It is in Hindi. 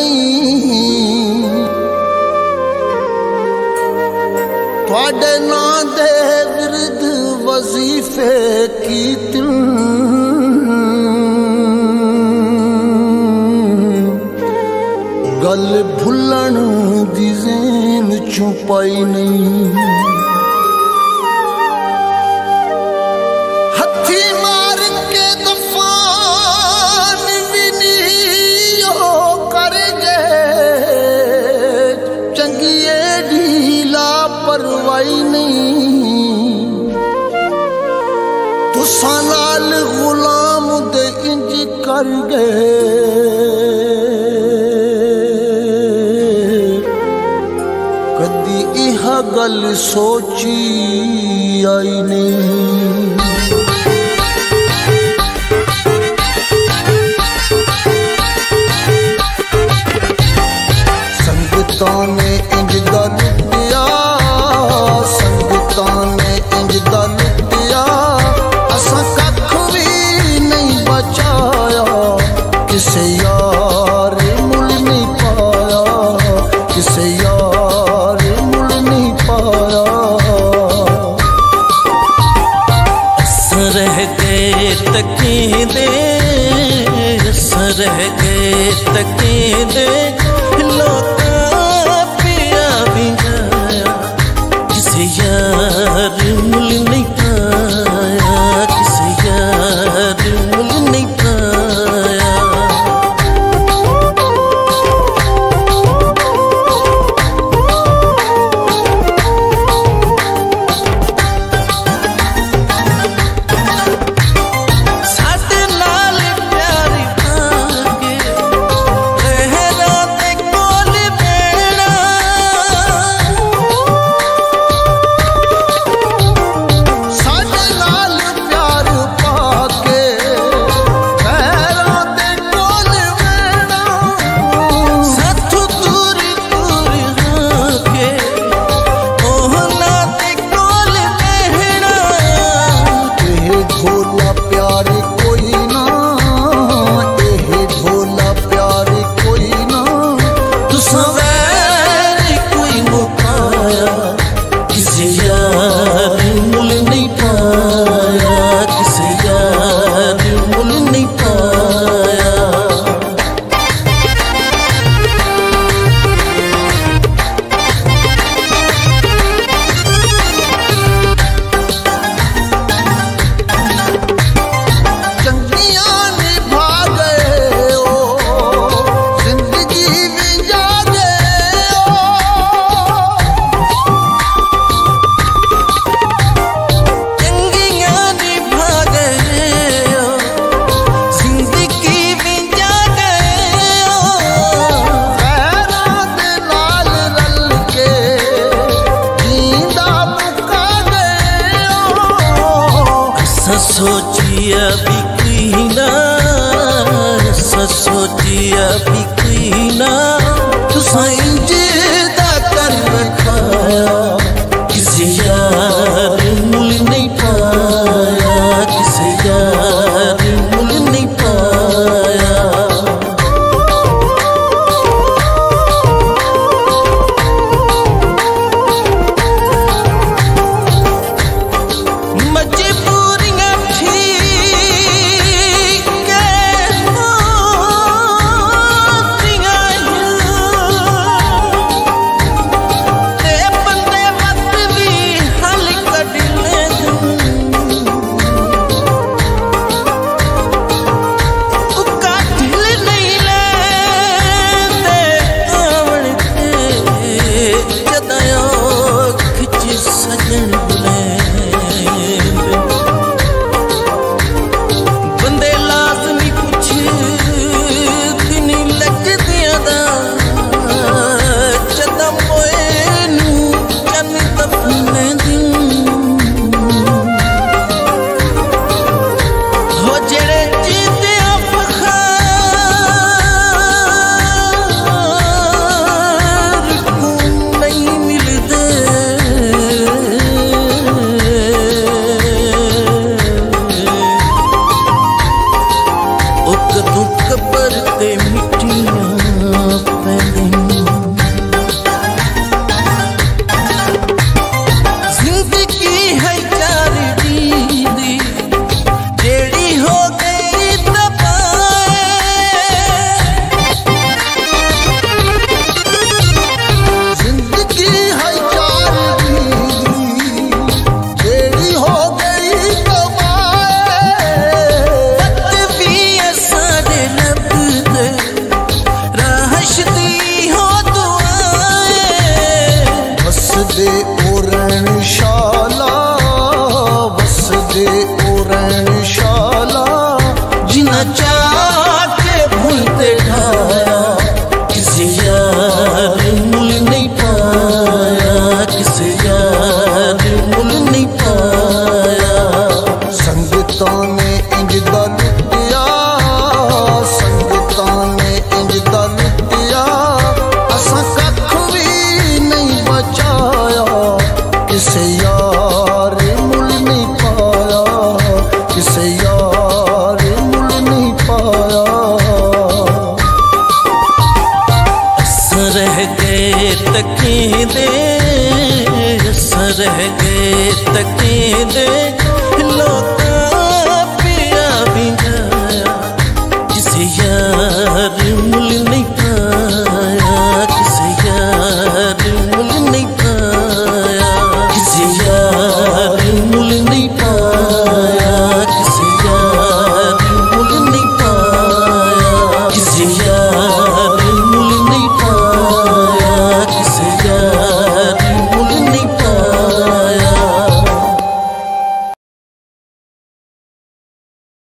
नहीं तुहाडे नां दे विरद वजीफे कीते गल भुलन दी ज़हन चों पाई नहीं हथी मार के दफान भी नहीं हो कर गए चंगिए ढीला परवाई नहीं तुसां नाल गुलाम दे इंज कर गए गल सोची आई नहीं संगतां ने इंज गल दिया संगतां ने इंज गल दिया असां कख भी नहीं बचाया किसे यार मुल नहीं पाया किसे रह गए तकीदे लौटा पिया भी गया किसी यार मुल नहीं पाया किसी यार मुल नहीं पाया सोचिया भी कोई ना सोचिया भी कोई ना तुसां इंज दा कर रखाया किसी यार मुल नहीं पाया किसी यार मुल नहीं पाया सरह गए तकेंदे सरह गए तकेंदे